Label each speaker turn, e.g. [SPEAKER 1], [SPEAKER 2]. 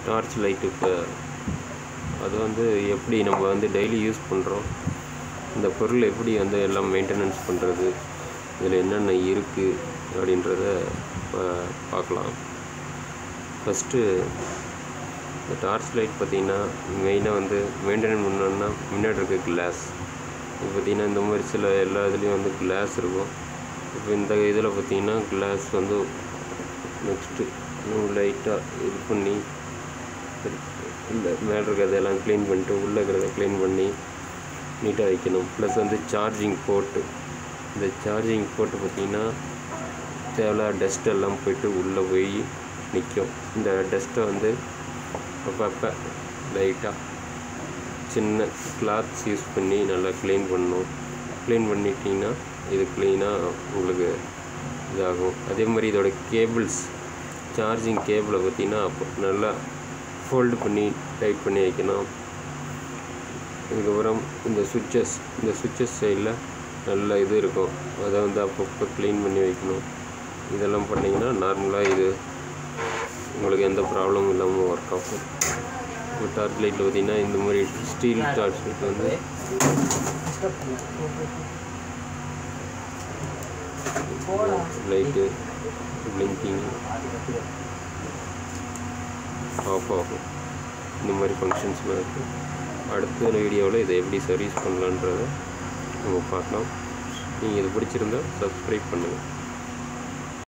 [SPEAKER 1] Torch light இப்போ அது வந்து எப்படி நம்ம வந்து டெய்லி யூஸ் பண்ணுறோம், இந்த பொருள் எப்படி வந்து எல்லாம் மெயின்டெனன்ஸ் பண்ணுறது, இதில் என்னென்ன இருக்குது அப்படின்றத பார்க்கலாம். ஃபஸ்ட்டு இந்த டார்ச் லைட் பார்த்திங்கன்னா மெயினாக வந்து மெயின்டைன் பண்ணோன்னா முன்னாடி இருக்க கிளாஸ். இப்போ பார்த்திங்கன்னா இந்த மாதிரி சில எல்லா இதுலேயும் வந்து கிளாஸ் இருக்கும். இப்போ இந்த இதில் பார்த்திங்கன்னா கிளாஸ் வந்து நெக்ஸ்ட்டு லைட்டாக இது பண்ணி இந்த மேலே இருக்கிறதெல்லாம் க்ளீன் பண்ணிட்டு உள்ளே இருக்கிறத க்ளீன் பண்ணி நீட்டாக வைக்கணும். ப்ளஸ் வந்து சார்ஜிங் போர்ட்டு, இந்த சார்ஜிங் போர்ட்டு பார்த்திங்கன்னா தேவையில்லாத டஸ்ட் எல்லாம் போய்ட்டு உள்ளே போய் நிற்கும். இந்த டஸ்ட்டை வந்து அப்பப்போ லைட்டாக சின்ன கிளாத்ஸ் யூஸ் பண்ணி நல்லா க்ளீன் பண்ணணும். க்ளீன் பண்ணிட்டிங்கன்னா இது க்ளீனாக உங்களுக்கு இதாகும். அதே மாதிரி இதோட கேபிள்ஸ், சார்ஜிங் கேபிளை பார்த்திங்கன்னா அப்போ நல்லா ஃபோல்டு பண்ணி டைட் பண்ணி வைக்கணும். இதுக்கப்புறம் இந்த சுவிட்சஸ் சைடில் நல்ல இது இருக்கும், அதை வந்து அப்பப்போ க்ளீன் பண்ணி வைக்கணும். இதெல்லாம் பண்ணிங்கன்னா நார்மலாக இது உங்களுக்கு எந்த ப்ராப்ளமும் இல்லாமல் ஒர்க் ஆகும். இப்போ டார்ச் லைட்டில் பார்த்திங்கன்னா இந்த மாதிரி ஸ்டீல் டார்ச் லைட் வந்து லைட்டு பிளிங்கிங் ஆஃப் ஆகும். இந்த மாதிரி ஃபங்க்ஷன்ஸ்லாம் இருக்குது. அடுத்த வீடியோவில் இதை எப்படி சர்வீஸ் பண்ணலான்றதை நம்ம பார்க்கலாம். நீங்கள் இது பிடிச்சிருந்தால் சப்ஸ்கிரைப் பண்ணுங்கள்.